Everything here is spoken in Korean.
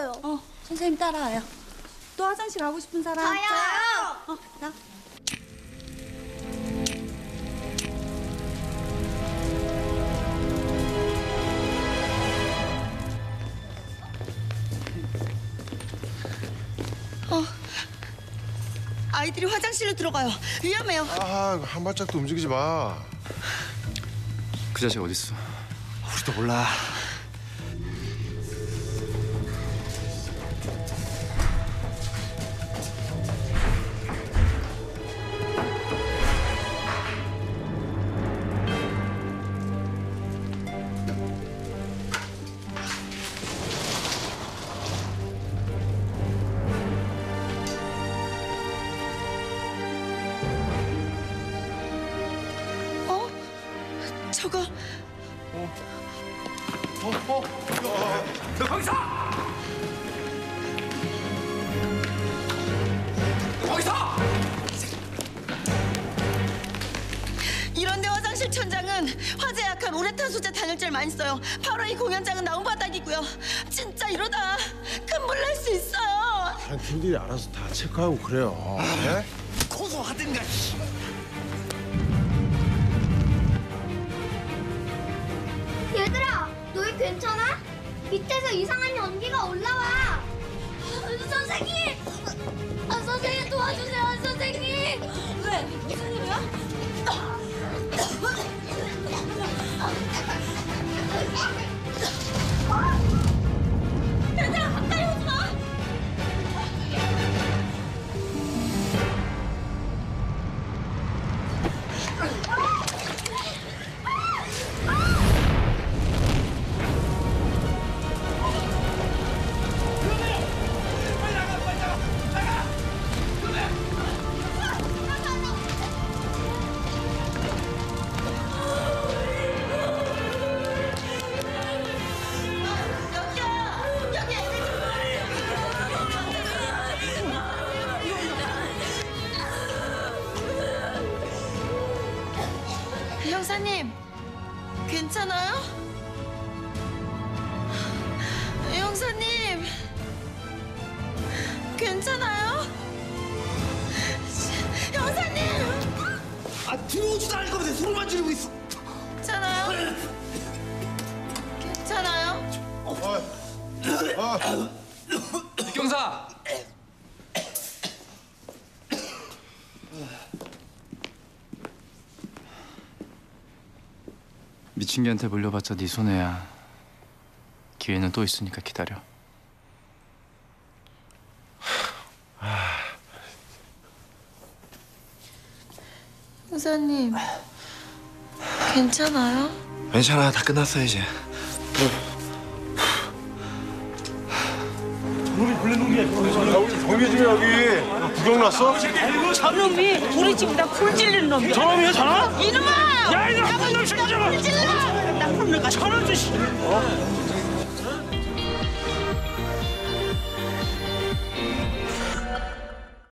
싶어요. 선생님 따라와요. 또 화장실 가고 싶은 사람? 저요. 나. 아이들이 화장실로 들어가요. 위험해요. 아, 한 발짝도 움직이지 마. 그 자식 어딨어? 우리도 몰라. 저거 너 거기서! 거기서! 이런데 화장실 천장은 화재 약한 우레탄 소재 단열재를 많이 써요. 바로 이 공연장은 나온 바닥이고요. 진짜 이러다 큰 물 날 수 있어요. 그냥 팀들이 알아서 다 체크하고 그래요. 네? 고소하든가. 얘들아, 너희 괜찮아? 밑에서 이상한 연기가 올라와. 선생님! 선생님 도와주세요, 선생님! 왜? 무슨 일이야? 얘들아, 가까이 오지 마! 형사님, 괜찮아요? 형사님, 괜찮아요? 형사님! 들어오지도 않을 거면서 소리만 지르고 있어. 괜찮아요? 괜찮아요? 경사! 미친 개한테 물려봤자 네 손해야. 기회는 또 있으니까 기다려. 형사님, 괜찮아요? 괜찮아, 다 끝났어 이제. 경비 중에 여기 구경 났어? 저놈이 우리 집에다 불 지르는 놈이야. 저놈이야, 저놈? 이놈아! 야, 이거 나쁜 놈 새끼 저놈! 나쁜 놈가 저놈 주시.